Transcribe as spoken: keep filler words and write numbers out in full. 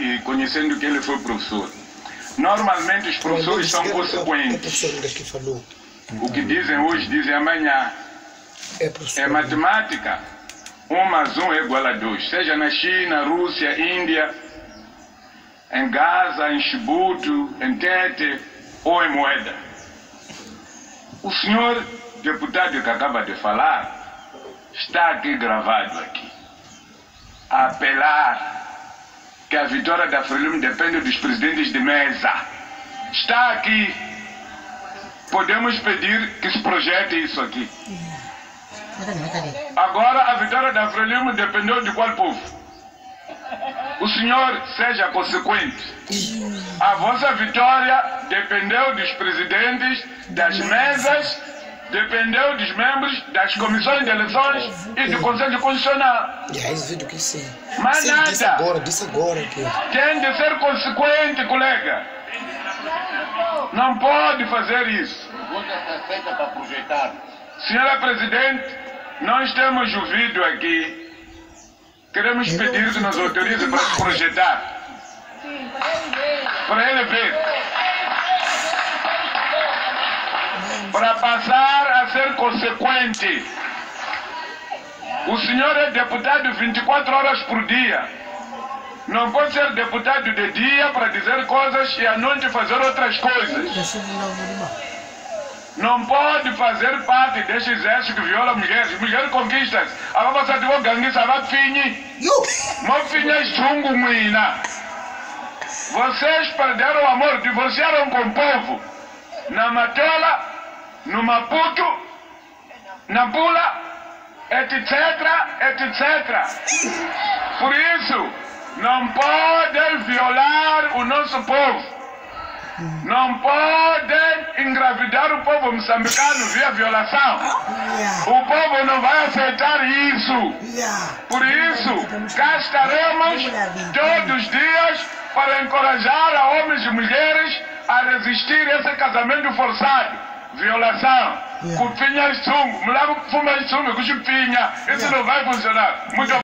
e conhecendo que ele foi professor. Normalmente os professores são consequentes. O que dizem hoje, dizem amanhã. É matemática. Um mais um é igual a dois. Seja na China, Rússia, Índia, em Gaza, em Chibuto, em Tete ou em Moeda. O senhor deputado que acaba de falar está aqui gravado aqui. A apelar que a vitória da Frelimo depende dos presidentes de mesa. Está aqui. Podemos pedir que se projete isso aqui. Agora a vitória da Frelimo dependeu de qual povo? O senhor seja consequente. A vossa vitória dependeu dos presidentes das mesas, dependeu dos membros das comissões de eleições e do Conselho Constitucional. Mas nada. Disse agora, disse agora aqui. Tem de ser consequente, colega. Não pode fazer isso. Senhora Presidente, nós temos o vídeo aqui. Queremos pedir que nos autorize para se projetar. Para ele ver. Para passar a ser consequente. O senhor é deputado vinte e quatro horas por dia. Não pode ser deputado de dia para dizer coisas e à noite fazer outras coisas. Não pode fazer parte deste exército que viola mulheres. Mulheres conquistas. A você de ganguista vai finir. Não finir chungo muina. Vocês perderam o amor, divorciaram com o povo. Na Matola, no Maputo, na Bula, etc, etcétera. Por isso, não podem violar o nosso povo. Não podem engravidar o povo moçambicano via violação. O povo não vai aceitar isso. Por isso, cá estaremos todos os dias para encorajar a homens e mulheres a resistir a esse casamento forçado. Violação. Cupinha e sumo. Mulher fuma e sumo, cuchupinha. Isso não vai funcionar. Muito